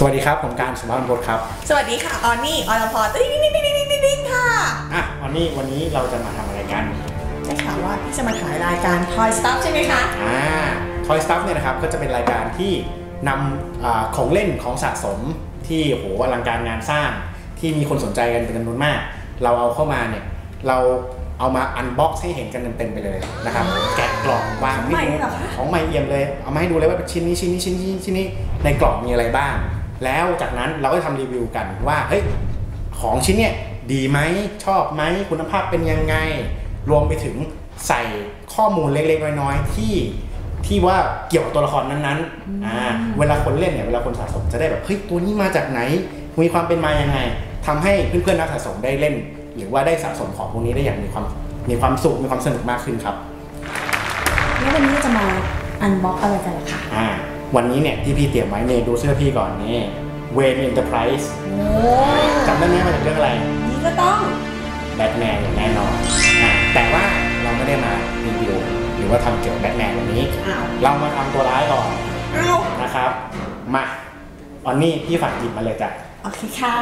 วัสดีครับผมการสมบัติบดครับสวัสดีค่ะออนนี่อรพรติ๊งค่ะออนนี่วันนี้เราจะมาทำอะไรกันได้ข่าวว่าพี่จะมาถ่ายรายการ Toy Stuff ใช่ไหมคะ Toy Stuff เนี่ยนะครับก็จะเป็นรายการที่นำของเล่นของสะสมที่โหอลังการงานสร้างที่มีคนสนใจกันเป็นจำนวนมากเราเอาเข้ามาเนี่ยเราเอามาอันบ็อกซ์ให้เห็นกันเต็มๆไปเลยนะครับแกะกล่องวางให้ดูของใหม่เอี่ยมเลยเอามาให้ดูเลยว่าชิ้นนี้ในกล่องมีอะไรบ้างแล้วจากนั้นเราก็ทำรีวิวกันว่าเฮ้ยของชิ้นเนี่ยดีไหมชอบไหมคุณภาพเป็นยังไงรวมไปถึงใส่ข้อมูลเล็กๆน้อยๆที่ว่าเกี่ยวกับตัวละครนั้นๆเวลาคนเล่นเนี่ยเวลาคนสะสมจะได้แบบเฮ้ยตัวนี้มาจากไหนมีความเป็นมายังไงทำให้เพื่อนๆนักสะสมได้เล่นหรือว่าได้สะสมของพวกนี้ได้อย่างมีความสุขมีความสนุกมากขึ้นครับแล้ววันนี้จะมาอันบ็อกอะไรกันล่ะคะวันนี้เนี่ยที่พี่เตรียมไว้เนี่ยดูเสื้อพี่ก่อนนี่เวนเอ็นเตอร์ไพรส์จำได้ไหมมาจากเรื่องอะไรนี่ก็ต้องแบทแมนอย่างแน่นอนแต่ว่าเราไม่ได้มารีวิวหรือว่าทำเกี่ยวกับแบทแมนวันนี้เรามาทำตัวร้ายก่อนนะครับมาออนนี่พี่ฝากหยิบมาเลยจ้ะโอเคค่ะ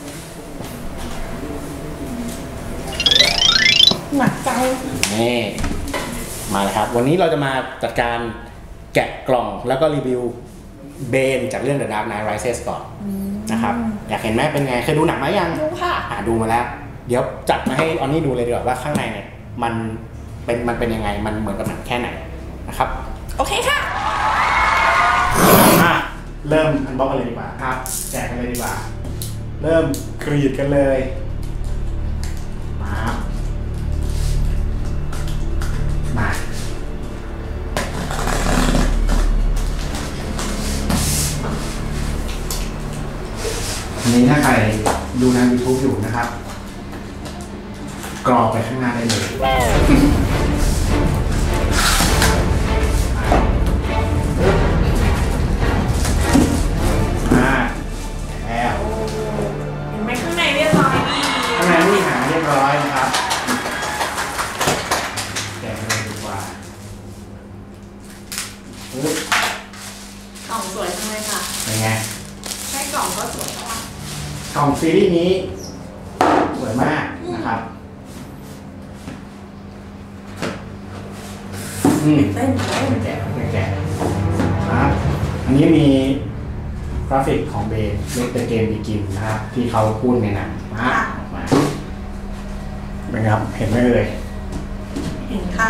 หนักใจนี่มาเลยครับวันนี้เราจะมาจัดการแกะกล่องแล้วก็รีวิวเบนจากเรื่อง The Dark Knight Rises ก่อนนะครับอยากเห็นไหมเป็นไงเคยดูหนังไหมยังดูค่ะดูมาแล้วเดี๋ยวจัดมาให้ออนนี่ดูเลยดีกว่าว่าข้างในเนี่ยมันเป็นยังไงมันเหมือนกับหนังแค่ไหนนะครับโอเคค่ะเริ่มอันบ็อกกันเลยดีกว่าครับแจกกันเลยดีกว่าเริ่มกรีดกันเลยมาอันนี้ถ้าใครดูใน YouTube อยู่นะครับกรอกไปข้างหน้าได้เลยแล้วเห็นไหมข้างในเรียบร้อยดีข้างในนี่หาเรียบร้อยนะครับแกะเลยดีกว่ากล่องสวยจังเลยค่ะเป็นไงใช่กล่องก็สวยมากกล่องซีรีส์นี้สวยมากนะครับเต้นแกะครับอันนี้มีกราฟิกของเบย์เดอะเกมบิกินนะครับที่เขาพูดในหนังมาเป็นครับเห็นไหมเลยเห็นค่ะ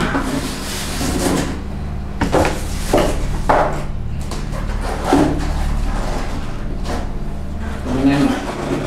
ไม่แน่นหน่อย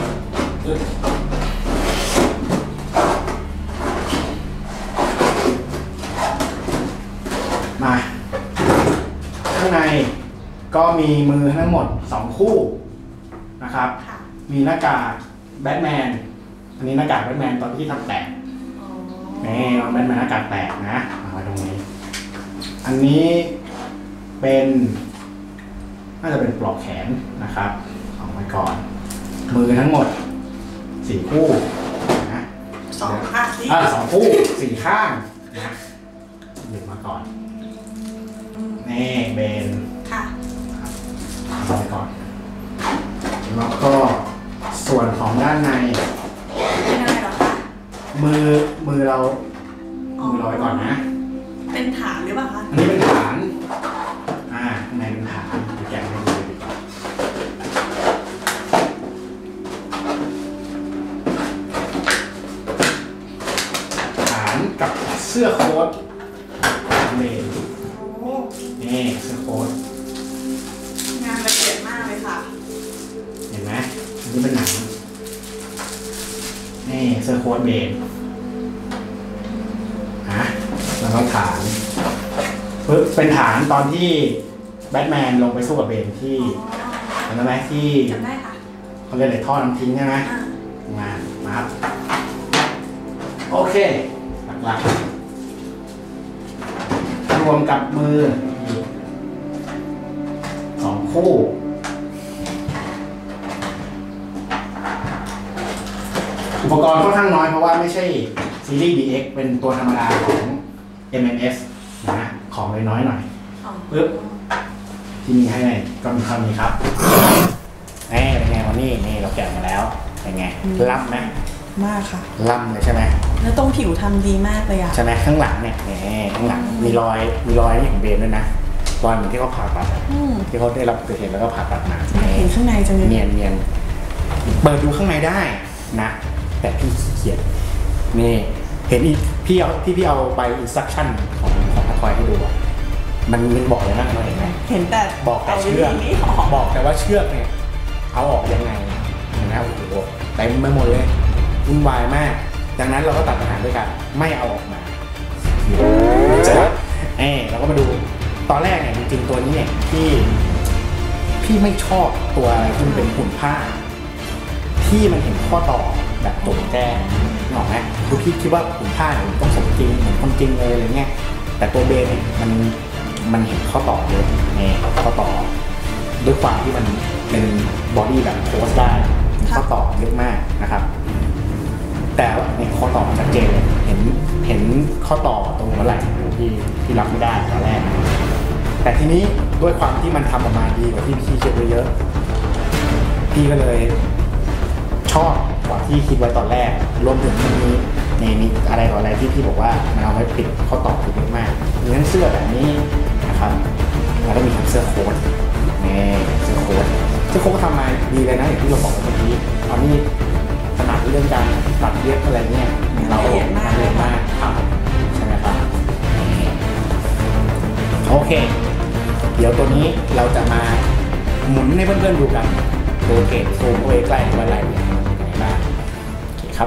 มาข้างในก็มีมือทั้งหมด2คู่นะครับมีหน้ากากแบทแมนอันนี้หน้ากากแบทแมนตอนที่ทำแตกนี่แบทแมนหน้ากากแตกนะเอาไว้ตรงนี้อันนี้เป็นน่าจะเป็นปลอกแขนนะครับเอาไว้ก่อนมือทั้งหมด4คู่นะ 2 ข้าง 2 คู่4 ข้างนะหยิบมาก่อนนี่เบนค่ะเอาไปก่อนแล้วก็ส่วนของด้านในเป็นอะไรหรอคะมือเราไว้ก่อนนะเป็นฐานหรือเปล่าคะอันนี้เป็นฐานข้างในเป็นฐานแกะให้ดูดีกว่าฐานกับเสื้อโค้ทเลนนี่เสื้อโค้ทงานละเอียดมากเลยค่ะเห็นไหมอันนี้เป็นหนังนี่เสื้อโค้ทเบนแล้วก็ฐานเป็นฐานตอนที่แบทแมนลงไปสู้กับเบนที่จำได้ไหมที่จำได้ค่ะเขาเรียกอะไรท่อน้ำทิ้งใช่ไหมมาโอเคหลักๆรวมกับมือ2 คู่อุปกรณ์ค่อนข้างน้อยเพราะว่าไม่ใช่ซีรีส์ DX เป็นตัวธรรมดาของ MMS นะของน้อยหน่อยปึ๊บที่มีให้ก็มีคำนี้ครับเป็นไงวันนี้เราแกะมาแล้วเป็นไงล่ำไหมมากค่ะล่ำเลยใช่ไหมแล้วตรงผิวทำดีมากเลยอะใช่ไหมข้างหลังเนี่ยข้างหลังมีรอยนี่ของเบนด้วยนะรอยเหมือนที่เขาผ่าตัดที่เขาได้รับเกิดเหตุแล้วก็ผ่าตัดมาเห็นข้างในจังเลยเนียนเปิดดูข้างในได้นะแต่พี่เขียนนี่เห็นอีกพี่เอาใบอินสตรัคชั่นของทอยให้ดูมันบอกเลยนะเราเห็นไหมเห็นแต่บอกแต่เชือกบอกแต่ว่าเชือกเนี่ยเอาออกยังไงนะโอ้โหเต็มไปหมดเลยวุ่นวายมากดังนั้นเราก็ตัดปัญหาด้วยกันไม่เอาออกมาเจอเราก็มาดูตอนแรกเนี่ยจริงๆตัวนี้เนี่ยพี่ไม่ชอบตัวอะไรที่มันเป็นหุ่นผ้าที่มันเห็นข้อต่อแบบตรงแก้หรอกไหมคือพี่คิดว่าหุ่นผ้าเนี่ยต้องสมจริงเหมือนคนจริงเลยอะไรเงี้ยแต่ตัวเบนเนี่ยมันเห็นข้อต่อเยอะข้อต่อด้วยความที่มันเป็นบอดี้แบบโพสได้ข้อต่อเยอะมากนะครับแต่ในข้อต่อชัดเจนเลยเห็นข้อต่อตรงหัวไหล่ที่รับไม่ได้ตอนแรกแต่ทีนี้ด้วยความที่มันทำออกมาดีกว่าที่พี่คิดไว้เยอะพี่ก็เลยชอบกว่าที่คิดไว้ตอนแรกรวมถึงมีอะไรต่ออะไรที่พี่บอกว่ามันเอาไว้ปิดข้อต่อเยอะมากมีทั้งเสื้อแบบนี้นะครับแล้วก็มีทั้งเสื้อโค้ทเสื้อโค้ททำมาดีเลยนะอย่างที่เราบอกเมื่อกี้ตอนนี้ขนาดเรื่องการตัดเย็บอะไรเนี่ยเราละเอียดมากครับใช่ไหมครับโอเคเดี๋ยวตัวนี้เราจะมาหมุนให้เพื่อนๆดูกันโอเคซูมใกล้ๆว่าอะไรเป็นยังไงบ้างโอเคครับ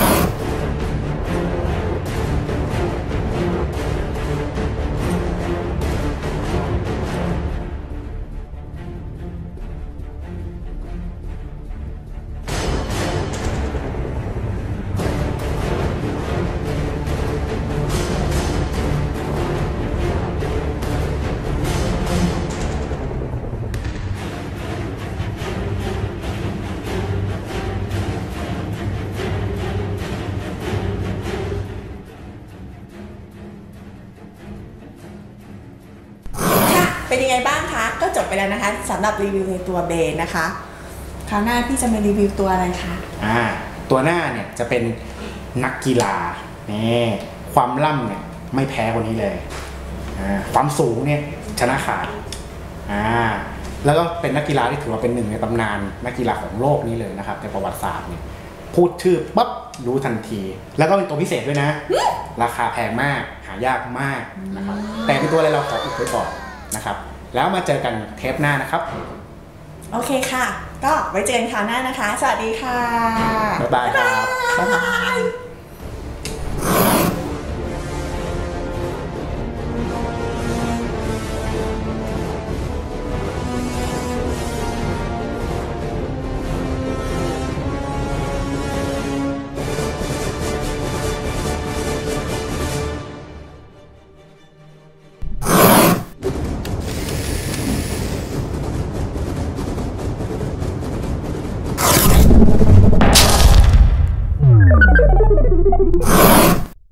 เป็นยังไงบ้างคะก็จบไปแล้วนะคะสำหรับรีวิวในตัวเบนนะคะคราวหน้าพี่จะมารีวิวตัวอะไรคะตัวหน้าเนี่ยจะเป็นนักกีฬาความล่ำเนี่ยไม่แพ้คนนี้เลยความสูงเนี่ยชนะขาดแล้วก็เป็นนักกีฬาที่ถือว่าเป็นหนึ่งในตำนานนักกีฬาของโลกนี้เลยนะครับในประวัติศาสตร์เนี่ยพูดชื่อปั๊บรู้ทันทีแล้วก็เป็นตัวพิเศษด้วยนะราคาแพงมากหายากมากนะครับแต่เป็นตัวอะไรเราขออุบไว้ก่อนนะครับแล้วมาเจอกันเทปหน้านะครับโอเคค่ะก็ไว้เจอกันคราวหน้านะคะสวัสดีค่ะบ๊ายบายครับ